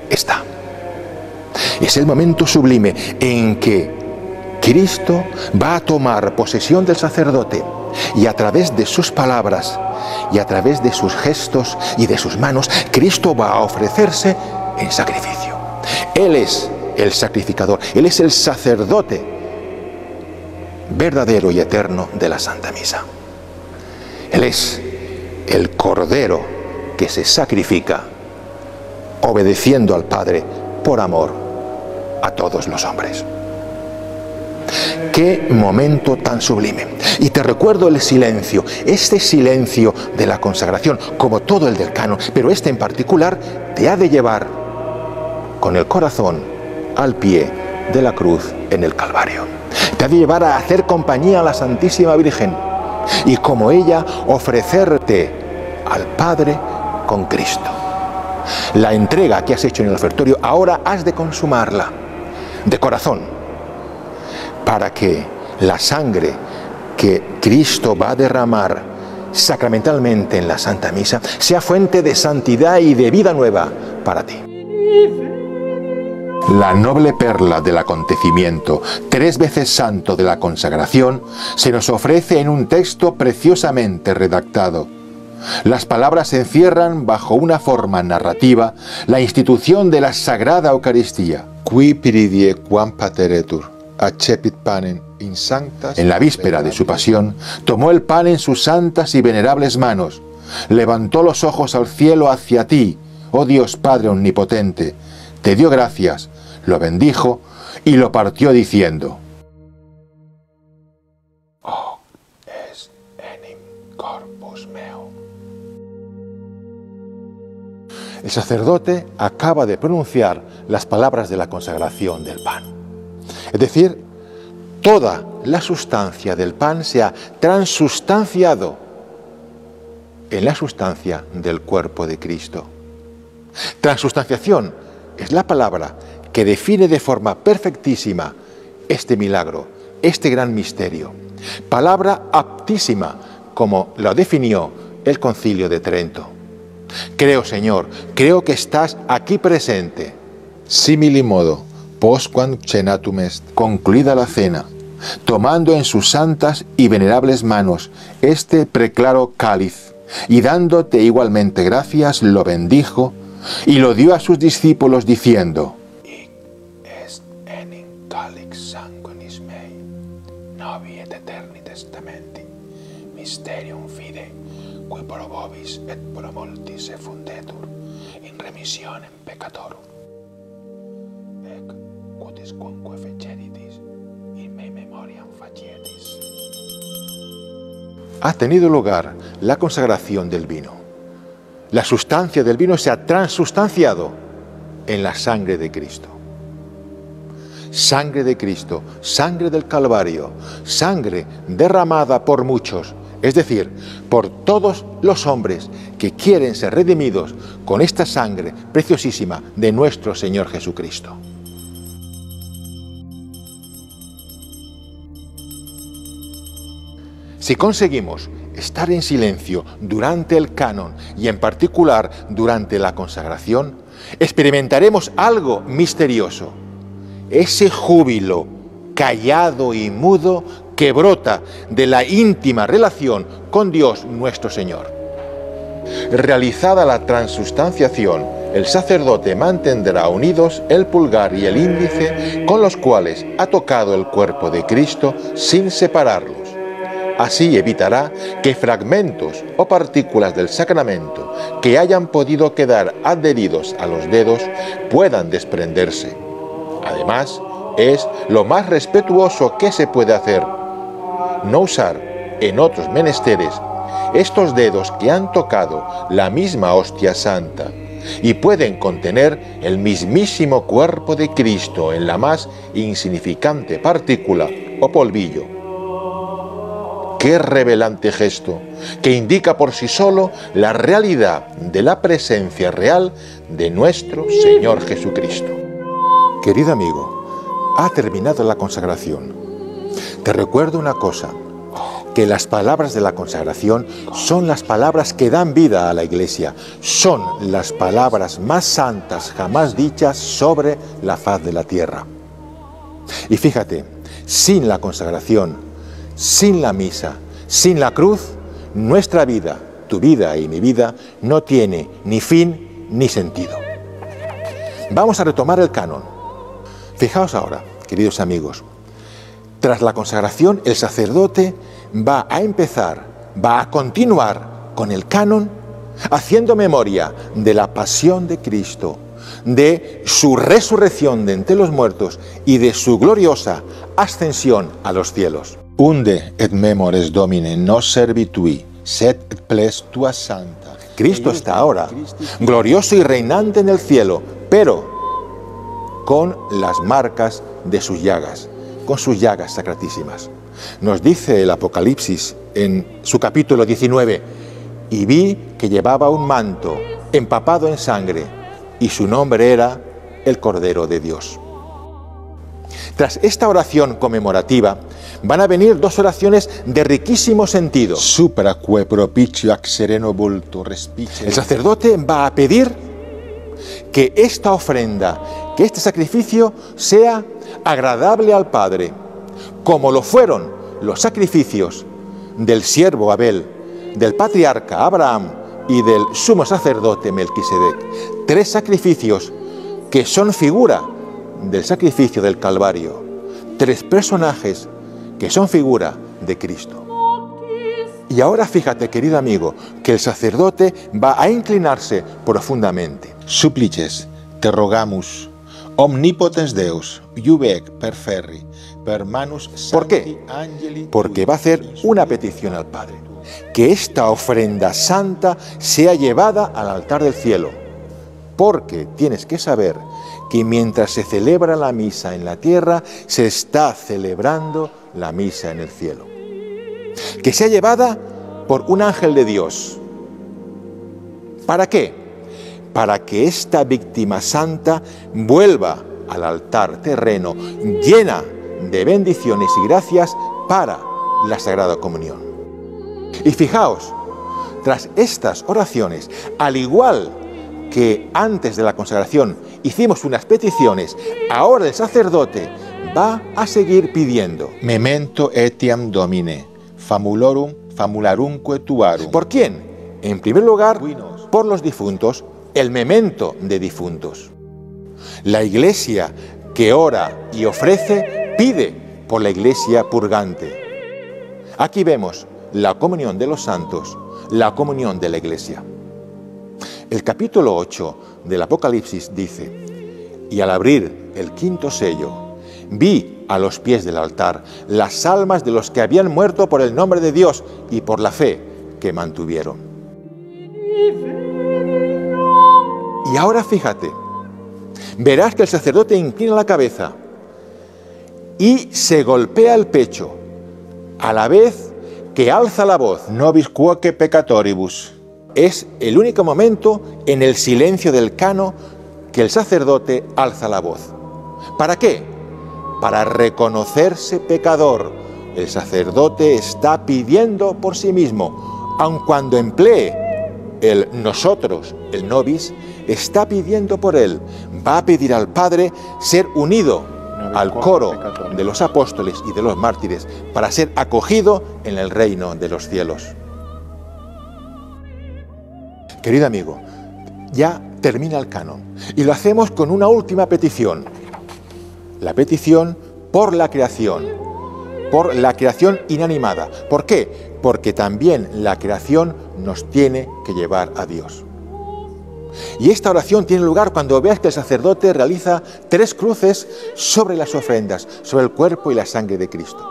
está. Es el momento sublime en que Cristo va a tomar posesión del sacerdote y a través de sus palabras y a través de sus gestos y de sus manos, Cristo va a ofrecerse en sacrificio. Él es el sacrificador, Él es el sacerdote verdadero y eterno de la Santa Misa. Él es el Cordero que se sacrifica obedeciendo al Padre por amor a todos los hombres. ¡Qué momento tan sublime! Y te recuerdo el silencio, este silencio de la consagración, como todo el del canon, pero este en particular te ha de llevar con el corazón al pie de la cruz en el Calvario. Te ha de llevar a hacer compañía a la Santísima Virgen y como ella ofrecerte al Padre con Cristo. La entrega que has hecho en el ofertorio ahora has de consumarla de corazón, para que la sangre que Cristo va a derramar sacramentalmente en la Santa Misa sea fuente de santidad y de vida nueva para ti. La noble perla del acontecimiento, 3 veces santo de la consagración, se nos ofrece en un texto preciosamente redactado. Las palabras encierran bajo una forma narrativa la institución de la Sagrada Eucaristía. Qui piridie quam pateretur, accepit panem in sanctas. En la víspera de su pasión, tomó el pan en sus santas y venerables manos, levantó los ojos al cielo hacia ti, oh Dios Padre omnipotente, te dio gracias, lo bendijo y lo partió diciendo: Oh, es enim corpus meo. El sacerdote acaba de pronunciar las palabras de la consagración del pan. Es decir, toda la sustancia del pan se ha transustanciado en la sustancia del cuerpo de Cristo. Transustanciación es la palabra que define de forma perfectísima este milagro, este gran misterio. Palabra aptísima, como lo definió el Concilio de Trento. Creo, Señor, creo que estás aquí presente. Simili modo, postquam cenatum est. Concluida la cena, tomando en sus santas y venerables manos este preclaro cáliz, y dándote igualmente gracias, lo bendijo, y lo dio a sus discípulos diciendo: Hic est enim calix sanguinis mei, novi et eterni testamenti, mysterium fidei, qui pro vobis et pro multis effundetur, in remissionem peccatorum. Ec quodusquamque feceritis, in me memoriam facietis. Ha tenido lugar la consagración del vino. La sustancia del vino se ha transustanciado en la sangre de Cristo. Sangre de Cristo, sangre del Calvario, sangre derramada por muchos, es decir, por todos los hombres que quieren ser redimidos con esta sangre preciosísima de nuestro Señor Jesucristo. Si conseguimos estar en silencio durante el canon y en particular durante la consagración, experimentaremos algo misterioso. Ese júbilo callado y mudo que brota de la íntima relación con Dios nuestro Señor. Realizada la transustanciación, el sacerdote mantendrá unidos el pulgar y el índice con los cuales ha tocado el cuerpo de Cristo sin separarlos. Así evitará que fragmentos o partículas del sacramento que hayan podido quedar adheridos a los dedos puedan desprenderse. Además, es lo más respetuoso que se puede hacer. No usar en otros menesteres estos dedos que han tocado la misma hostia santa y pueden contener el mismísimo cuerpo de Cristo en la más insignificante partícula o polvillo. Qué revelante gesto, que indica por sí solo la realidad de la presencia real de nuestro Señor Jesucristo. Querido amigo, ha terminado la consagración. Te recuerdo una cosa, que las palabras de la consagración son las palabras que dan vida a la Iglesia, son las palabras más santas jamás dichas sobre la faz de la tierra. Y fíjate, sin la consagración, sin la misa, sin la cruz, nuestra vida, tu vida y mi vida, no tiene ni fin ni sentido. Vamos a retomar el canon. Fijaos ahora, queridos amigos, tras la consagración el sacerdote va a continuar con el canon, haciendo memoria de la pasión de Cristo, de su resurrección de entre los muertos y de su gloriosa ascensión a los cielos. Unde et memores Domine nos servitui, sed et ples tua santa. Cristo está ahora glorioso y reinante en el cielo, pero con las marcas de sus llagas, con sus llagas sacratísimas. Nos dice el Apocalipsis en su capítulo 19, y vi que llevaba un manto empapado en sangre, y su nombre era el Cordero de Dios. Tras esta oración conmemorativa, van a venir dos oraciones de riquísimo sentido. Supra que propicio ac sereno vulto respice. El sacerdote va a pedir que esta ofrenda, que este sacrificio sea agradable al Padre, como lo fueron los sacrificios del siervo Abel, del patriarca Abraham y del sumo sacerdote Melquisedec. Tres sacrificios que son figura del sacrificio del Calvario. Tres personajes que son figura de Cristo. Y ahora fíjate, querido amigo, que el sacerdote va a inclinarse profundamente. Supplices, te rogamus, omnipotens Deus, iuvec per ferri, per manus ¿Por qué? sancti angeli Porque va a hacer una petición al Padre. Que esta ofrenda santa sea llevada al altar del cielo. Porque tienes que saber que mientras se celebra la misa en la tierra, se está celebrando la misa en el cielo. Que sea llevada por un ángel de Dios. ¿Para qué? Para que esta víctima santa vuelva al altar terreno llena de bendiciones y gracias para la Sagrada Comunión. Y fijaos, tras estas oraciones, al igual que antes de la consagración hicimos unas peticiones, ahora el sacerdote va a seguir pidiendo. memento etiam Domine, famularumque tuarum. ¿Por quién? En primer lugar, por los difuntos, el memento de difuntos. La Iglesia que ora y ofrece, pide por la Iglesia purgante. Aquí vemos la comunión de los santos, la comunión de la Iglesia. El capítulo 8 del Apocalipsis dice: y al abrir el quinto sello, vi a los pies del altar las almas de los que habían muerto por el nombre de Dios y por la fe que mantuvieron. Y ahora fíjate, verás que el sacerdote inclina la cabeza y se golpea el pecho, a la vez que alza la voz. Nobis quoque peccatoribus. Es el único momento en el silencio del cano que el sacerdote alza la voz. ¿Para qué? Para reconocerse pecador. El sacerdote está pidiendo por sí mismo, aun cuando emplee el nosotros, el nobis, está pidiendo por él. Va a pedir al Padre ser unido al coro de los apóstoles y de los mártires para ser acogido en el reino de los cielos. Querido amigo, ya termina el canon y lo hacemos con una última petición. La petición por la creación inanimada. ¿Por qué? Porque también la creación nos tiene que llevar a Dios. Y esta oración tiene lugar cuando veas que el sacerdote realiza 3 cruces sobre las ofrendas, sobre el cuerpo y la sangre de Cristo.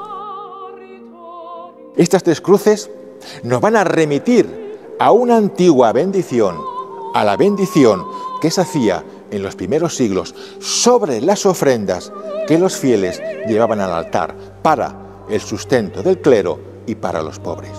Estas 3 cruces nos van a remitir a una antigua bendición, a la bendición que se hacía en los primeros siglos sobre las ofrendas que los fieles llevaban al altar para el sustento del clero y para los pobres.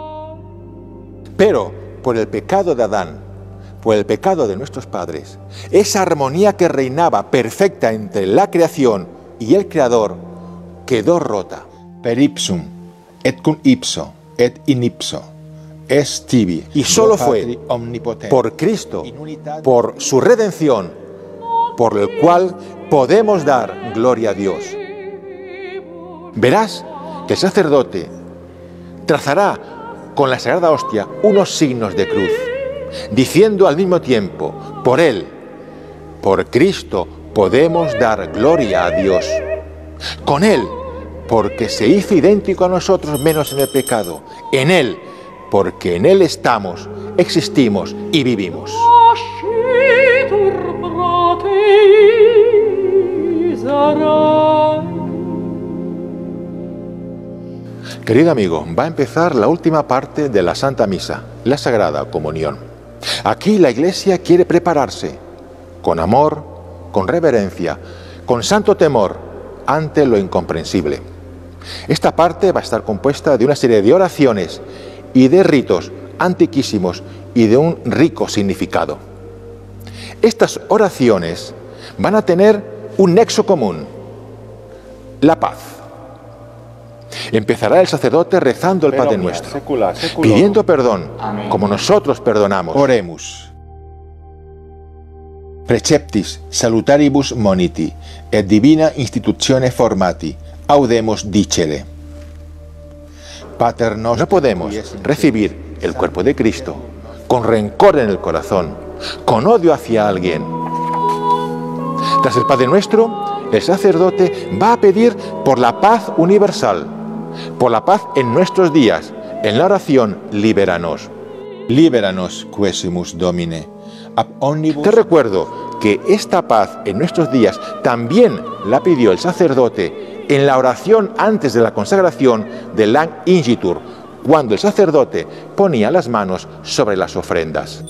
Pero por el pecado de Adán, por el pecado de nuestros padres, esa armonía que reinaba perfecta entre la creación y el Creador quedó rota. Per ipsum et cum ipso, et in ipso, est tibi. Y solo fue por Cristo, por su redención, por el cual podemos dar gloria a Dios. Verás que el sacerdote trazará con la Sagrada Hostia unos signos de cruz, diciendo al mismo tiempo, por Él, por Cristo, podemos dar gloria a Dios. Con Él, porque se hizo idéntico a nosotros menos en el pecado. En Él, porque en Él estamos, existimos y vivimos. Querido amigo, va a empezar la última parte de la Santa Misa, la Sagrada Comunión. Aquí la Iglesia quiere prepararse con amor, con reverencia, con santo temor ante lo incomprensible. Esta parte va a estar compuesta de una serie de oraciones y de ritos antiquísimos y de un rico significado. Estas oraciones van a tener un nexo común, la paz. Empezará el sacerdote rezando el Padre Nuestro, pidiendo perdón, como nosotros perdonamos. Oremus. Preceptis salutaribus moniti, et divina institutione formati, audemus dicere. Pater Noster, no podemos recibir el cuerpo de Cristo con rencor en el corazón, con odio hacia alguien. Tras el Padre Nuestro, el sacerdote va a pedir por la paz universal, por la paz en nuestros días, en la oración Libéranos. Libéranos, quesimus Domine, ab omnibus. Te recuerdo que esta paz en nuestros días también la pidió el sacerdote en la oración antes de la consagración del Lang Ingitur, cuando el sacerdote ponía las manos sobre las ofrendas.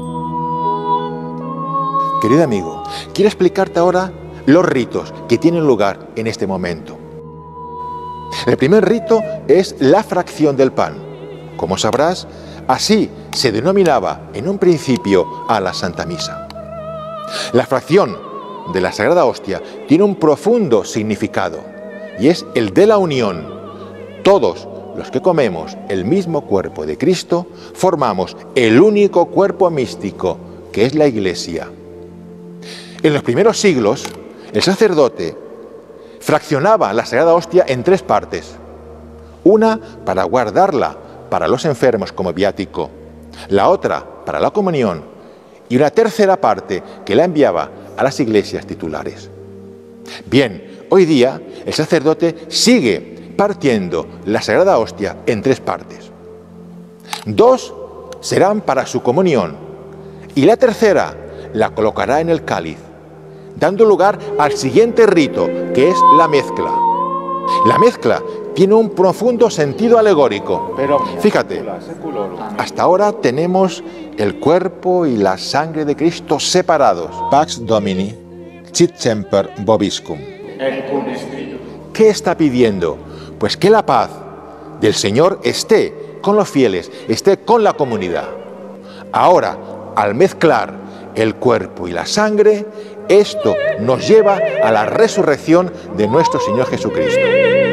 Querido amigo, quiero explicarte ahora los ritos que tienen lugar en este momento. El primer rito es la fracción del pan. Como sabrás, así se denominaba en un principio a la Santa Misa. La fracción de la Sagrada Hostia tiene un profundo significado y es el de la unión. Todos los que comemos el mismo cuerpo de Cristo formamos el único cuerpo místico que es la Iglesia. En los primeros siglos, el sacerdote fraccionaba la Sagrada Hostia en tres partes. Una para guardarla para los enfermos como viático, la otra para la comunión y una tercera parte que la enviaba a las iglesias titulares. Bien, hoy día el sacerdote sigue partiendo la Sagrada Hostia en tres partes. Dos serán para su comunión y la tercera la colocará en el cáliz, dando lugar al siguiente rito, que es la mezcla. La mezcla tiene un profundo sentido alegórico. Fíjate, hasta ahora tenemos el cuerpo y la sangre de Cristo separados. Pax Domini, sit semper vobiscum. ¿Qué está pidiendo? Pues que la paz del Señor esté con los fieles, esté con la comunidad. Ahora, al mezclar el cuerpo y la sangre, esto nos lleva a la resurrección de nuestro Señor Jesucristo.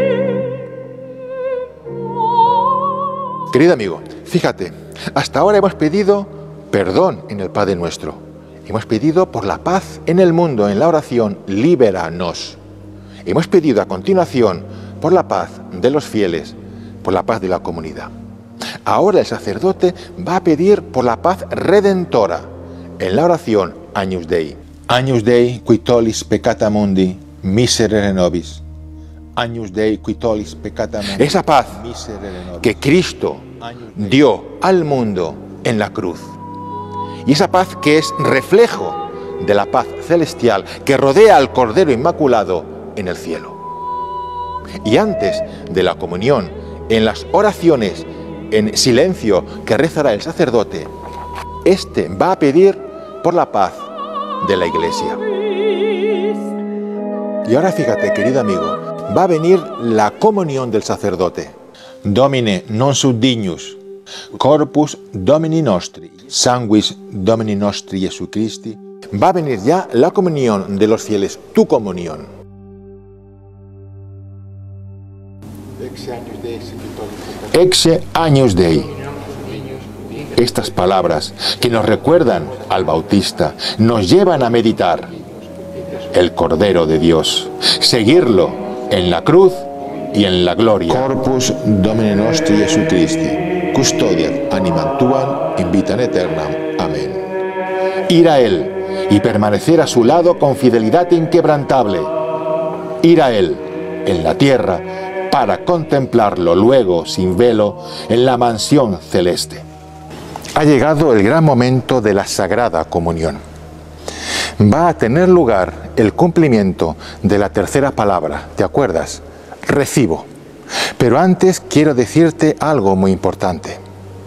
Querido amigo, fíjate, hasta ahora hemos pedido perdón en el Padre Nuestro. Hemos pedido por la paz en el mundo en la oración Libéranos. Hemos pedido a continuación por la paz de los fieles, por la paz de la comunidad. Ahora el sacerdote va a pedir por la paz redentora en la oración Agnus Dei. Agnus Dei qui tollis peccata mundi, miserere nobis. Agnus Dei qui tollis peccata mundi. Esa paz miserere nobis. que Cristo dio al mundo en la cruz. Y esa paz que es reflejo de la paz celestial que rodea al Cordero Inmaculado en el cielo. Y antes de la comunión, en las oraciones en silencio que rezará el sacerdote, este va a pedir por la paz de la Iglesia. Y ahora fíjate, querido amigo, va a venir la comunión del sacerdote. Domine non sum dignus, corpus Domini nostri, sanguis Domini nostri Jesu Christi. Va a venir ya la comunión de los fieles, tu comunión. Ex Agnus Dei Exe Agnus Dei. Estas palabras que nos recuerdan al Bautista nos llevan a meditar el Cordero de Dios, seguirlo en la cruz y en la gloria. Corpus Domini nostri Jesu Christi, custodiat animam tuam in vitam aeternam. Amén. Ir a Él y permanecer a su lado con fidelidad inquebrantable. Ir a Él en la tierra para contemplarlo luego sin velo en la mansión celeste. Ha llegado el gran momento de la Sagrada Comunión. Va a tener lugar el cumplimiento de la tercera palabra, ¿te acuerdas? Recibo. Pero antes quiero decirte algo muy importante.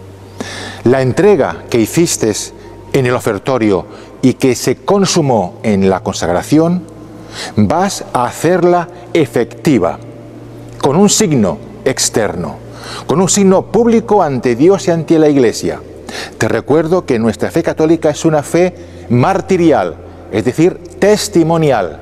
La entrega que hiciste en el ofertorio y que se consumó en la consagración, vas a hacerla efectiva, con un signo externo, con un signo público ante Dios y ante la Iglesia. Te recuerdo que nuestra fe católica es una fe martirial, es decir, testimonial.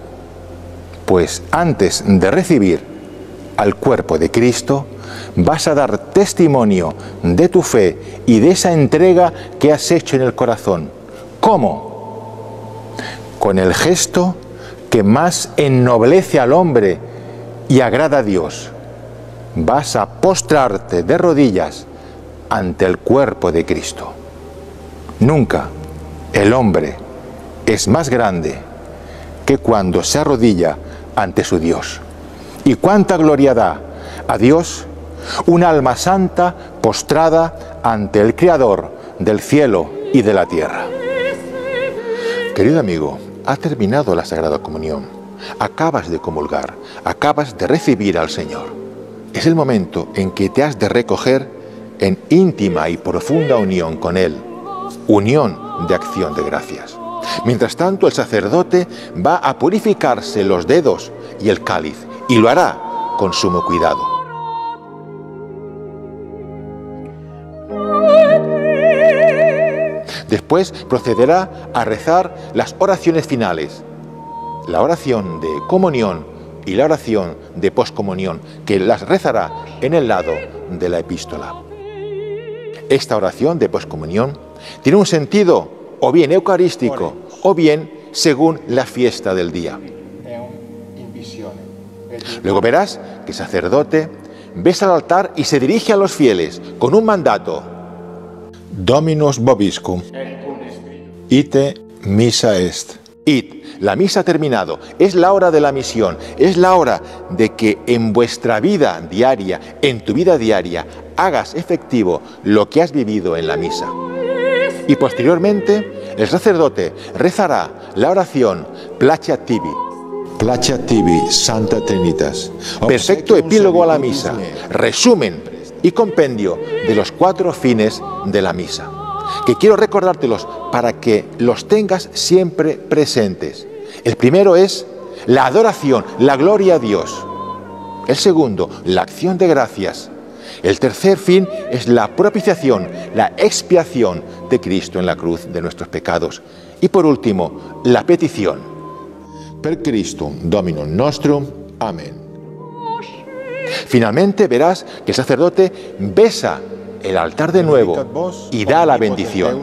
Pues antes de recibir al cuerpo de Cristo, vas a dar testimonio de tu fe y de esa entrega que has hecho en el corazón. ¿Cómo? Con el gesto que más ennoblece al hombre y agrada a Dios. Vas a postrarte de rodillas ante el cuerpo de Cristo. Nunca el hombre es más grande que cuando se arrodilla ante su Dios. ¿Y cuánta gloria da a Dios un alma santa postrada ante el Creador del cielo y de la tierra? Querido amigo, ha terminado la Sagrada Comunión. Acabas de comulgar, acabas de recibir al Señor. Es el momento en que te has de recoger en íntima y profunda unión con Él, unión de acción de gracias. Mientras tanto, el sacerdote va a purificarse los dedos y el cáliz, y lo hará con sumo cuidado. Después procederá a rezar las oraciones finales, la oración de comunión y la oración de poscomunión, que las rezará en el lado de la epístola. Esta oración de poscomunión tiene un sentido o bien eucarístico o bien según la fiesta del día. Luego verás que el sacerdote besa al altar y se dirige a los fieles con un mandato. Dominus vobiscum. Ite missa est. Id. La misa ha terminado. Es la hora de la misión. Es la hora de que en vuestra vida diaria, en tu vida diaria, hagas efectivo lo que has vivido en la misa. Y posteriormente, el sacerdote rezará la oración Placeat tibi. Placeat tibi, Santa Trinitas. Perfecto epílogo a la misa, resumen y compendio de los 4 fines de la misa, que quiero recordártelos para que los tengas siempre presentes. El primero es la adoración, la gloria a Dios. El segundo, la acción de gracias. El tercer fin es la propiciación, la expiación de Cristo en la cruz de nuestros pecados. Y por último, la petición. Per Christum Dominum nostrum. Amén. Finalmente verás que el sacerdote besa el altar de nuevo y da la bendición.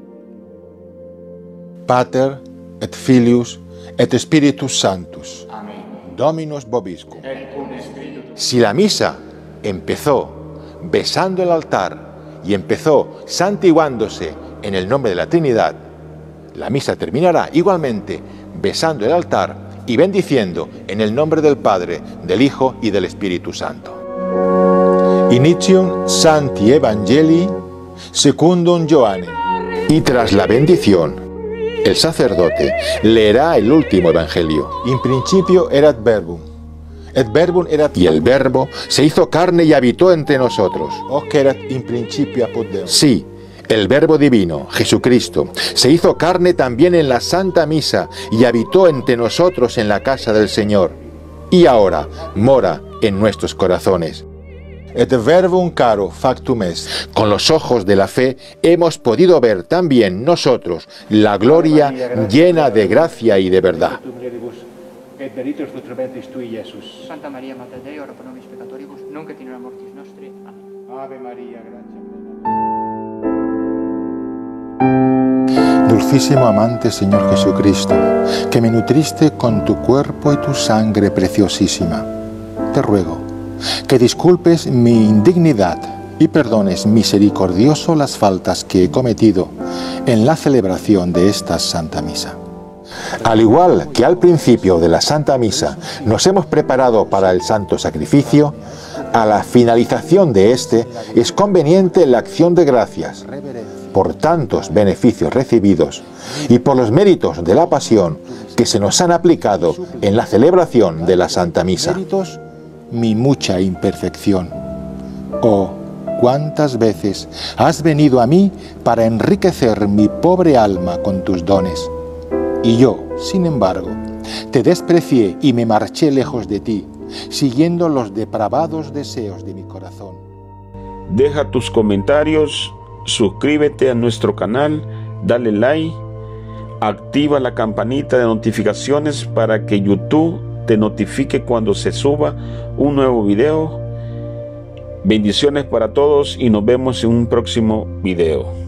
Pater et Filius et Spiritus Sanctus. Dominus vobiscum. Si la misa empezó besando el altar y empezó santiguándose en el nombre de la Trinidad, la misa terminará igualmente besando el altar y bendiciendo en el nombre del Padre, del Hijo y del Espíritu Santo. Initium Sancti Evangelii secundum Johannem. Y tras la bendición, el sacerdote leerá el último evangelio. In principio erat verbum. Et verbum erat. Y el verbo se hizo carne y habitó entre nosotros. Hoc erat in principio apud Deum. Sí, el verbo divino, Jesucristo, se hizo carne también en la Santa Misa y habitó entre nosotros en la casa del Señor. Y ahora mora en nuestros corazones. Et verbum caro factum est. Con los ojos de la fe hemos podido ver también nosotros la gloria llena de gracia y de verdad. Santa Maria Mater Dei, ora pro nobis peccatoribus, nunc et in hora mortis nostri. Amén. Ave María, gracia plena. Dulcísimo amante Señor Jesucristo, que me nutriste con tu cuerpo y tu sangre preciosísima, te ruego que disculpes mi indignidad y perdones misericordioso las faltas que he cometido en la celebración de esta Santa Misa. Al igual que al principio de la Santa Misa nos hemos preparado para el Santo Sacrificio, a la finalización de este es conveniente la acción de gracias por tantos beneficios recibidos y por los méritos de la pasión que se nos han aplicado en la celebración de la Santa Misa. Mi mucha imperfección. Oh, cuántas veces has venido a mí para enriquecer mi pobre alma con tus dones. Y yo, sin embargo, te desprecié y me marché lejos de ti, siguiendo los depravados deseos de mi corazón. Deja tus comentarios, suscríbete a nuestro canal, dale like, activa la campanita de notificaciones para que YouTube te notifique cuando se suba un nuevo video. Bendiciones para todos y nos vemos en un próximo video.